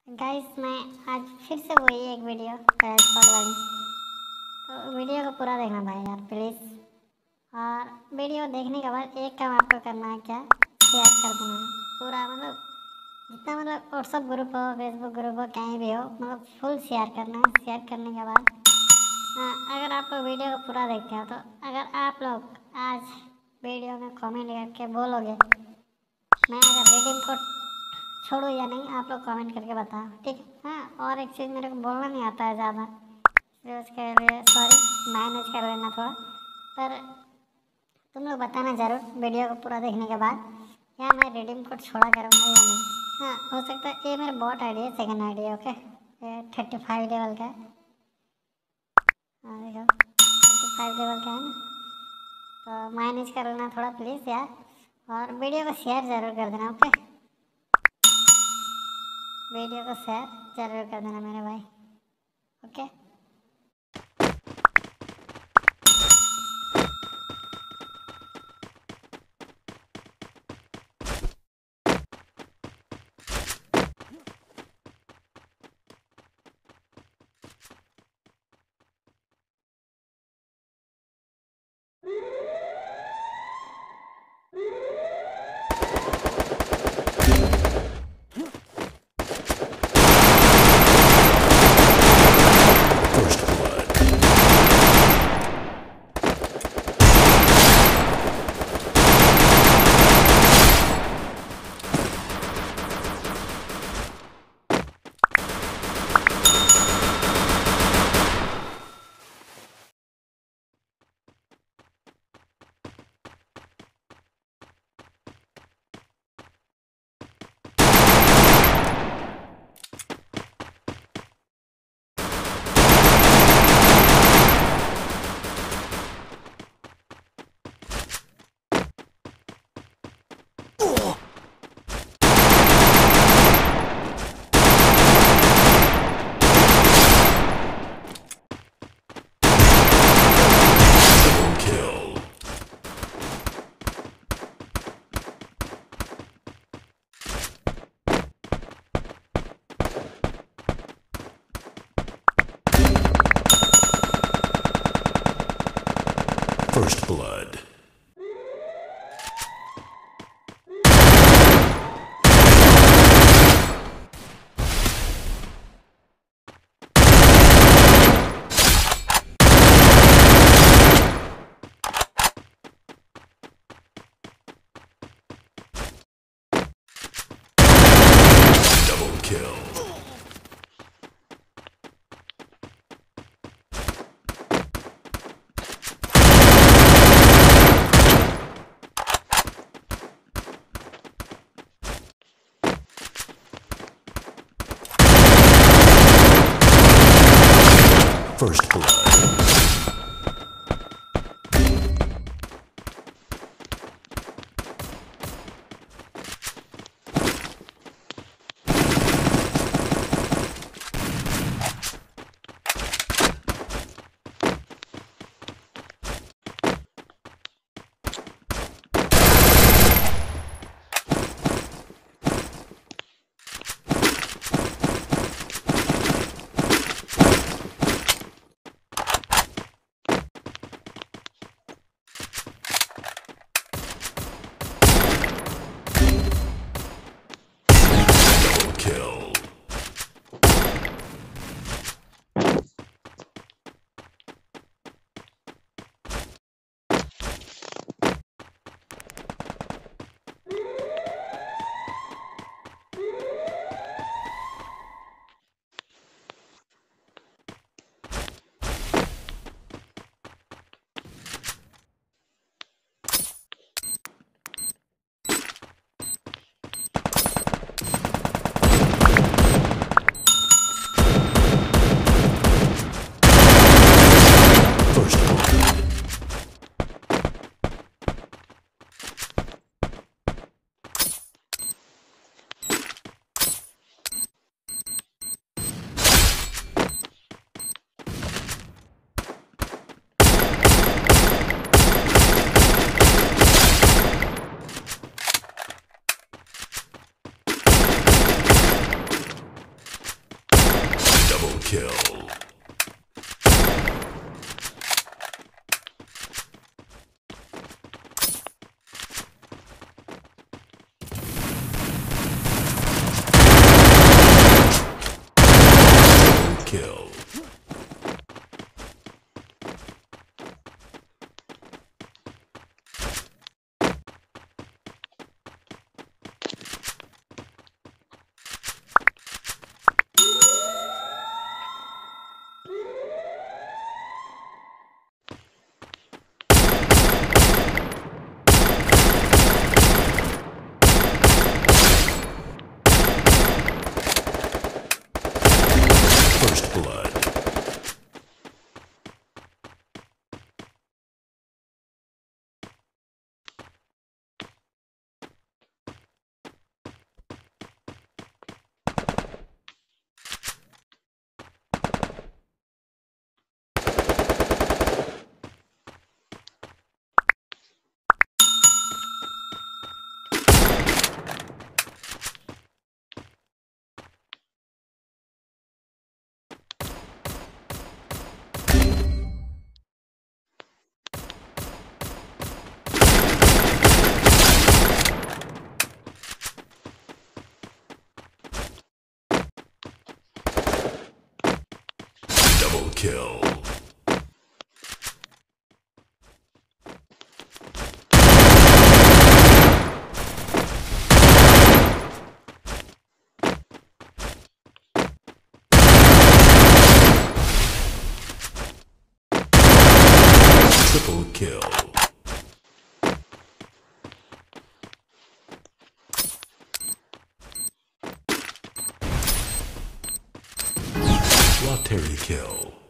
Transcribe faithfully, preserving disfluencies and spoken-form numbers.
Guys मैं आज फिर से वही एक वीडियो पार्ट वन, तो वीडियो को पूरा देखना भाई यार प्लीज़। और वीडियो देखने के बाद एक काम आपको करना है, क्या शेयर कर देना है पूरा, मतलब जितना मतलब व्हाट्सअप ग्रुप हो, फेसबुक ग्रुप हो, कहीं भी हो, मतलब फुल शेयर करना है। शेयर करने के बाद हाँ, अगर आप लोग वीडियो को पूरा देखते हो तो अगर आप लोग आज वीडियो में कमेंट करके बोलोगे मैं अगर रिडीम कोड छोड़ो या नहीं, आप लोग कमेंट करके बताओ, ठीक है। हाँ, और एक चीज़ मेरे को बोलना नहीं आता है ज़्यादा, इसलिए उसके लिए सॉरी, मैनेज कर लेना थोड़ा। पर तुम लोग बताना ज़रूर वीडियो को पूरा देखने के बाद, क्या मैं रिडीम कोड छोड़ा करूँगा या नहीं। हाँ, हो सकता है ये मेरा बॉट आईडी है, सेकंड आईडी है, ओके। ये थर्टी फाइव लेवल का है। हाँ देखो, थर्टी फाइव लेवल का है ना, तो मैनेज कर लेना थोड़ा प्लीज़ यार। और वीडियो को शेयर ज़रूर कर देना, ओके। वीडियो को शेयर जरूर कर देना मेरे भाई, okay. First blood. Double kill. First blood. kill. First blood. Double kill. Triple kill. Lottery kill.